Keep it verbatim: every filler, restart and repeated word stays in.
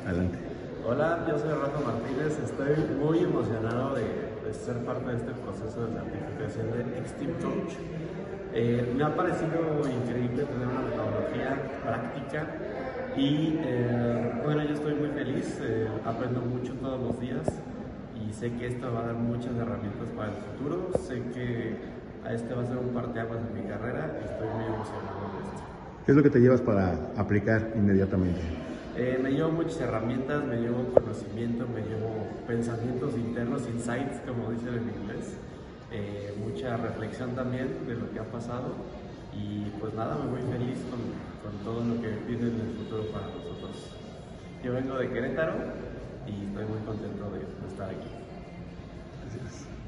Adelante. Hola, yo soy Rafa Martínez, estoy muy emocionado de, de ser parte de este proceso de certificación de Extreme Coach. Eh, me ha parecido increíble tener una metodología práctica y eh, bueno, yo estoy muy feliz, eh, aprendo mucho todos los días y sé que esto va a dar muchas herramientas para el futuro, sé que a este va a ser un parteaguas en mi carrera y estoy muy emocionado de esto. ¿Qué es lo que te llevas para aplicar inmediatamente? Eh, me llevo muchas herramientas, me llevo conocimiento, me llevo pensamientos internos, insights, como dicen en inglés, eh, mucha reflexión también de lo que ha pasado y pues nada, me voy feliz con, con todo lo que viene en el futuro para nosotros. Yo vengo de Querétaro y estoy muy contento de, de estar aquí. Gracias.